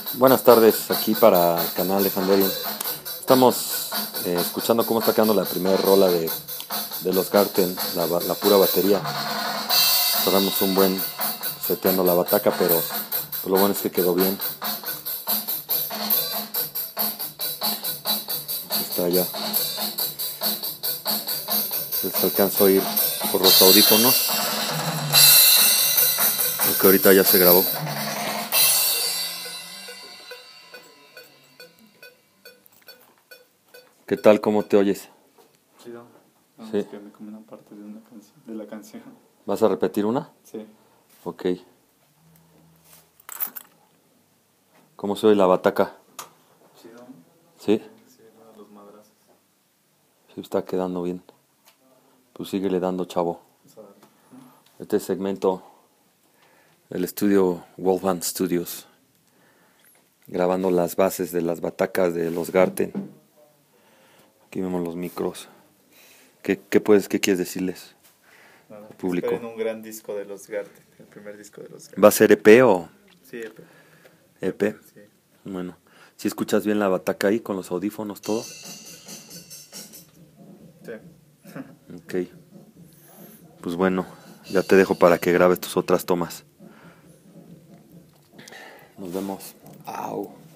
Buenas tardes, aquí para el canal de Fanderian. Estamos escuchando cómo está quedando la primera rola de los Garten, la pura batería. Tardamos un buen seteando la bataca, pero lo bueno es que quedó bien. Está ya. Se alcanzó a oír por los audífonos, porque ahorita ya se grabó. ¿Qué tal? ¿Cómo te oyes? Chido. Vamos, Sí. que me come una parte de una canción, de la canción. ¿Vas a repetir una? Sí. Ok. ¿Cómo se oye la bataca? Chido. ¿Sí? Sí, no, los madrazos. Sí, está quedando bien. Pues síguele dando, chavo. Vamos a darle. Este segmento del estudio Wolfman Studios, grabando las bases de las batacas de los Garten. Aquí vemos los micros. ¿Qué quieres decirles Nada, al que público? esperen un gran disco de los Garten, el primer disco de los Garten. ¿Va a ser EP o Sí, EP? sí. Bueno, si escuchas bien la bataca ahí con los audífonos, todo. Sí. Ok. Pues bueno, ya te dejo para que grabes tus otras tomas. Nos vemos. Au.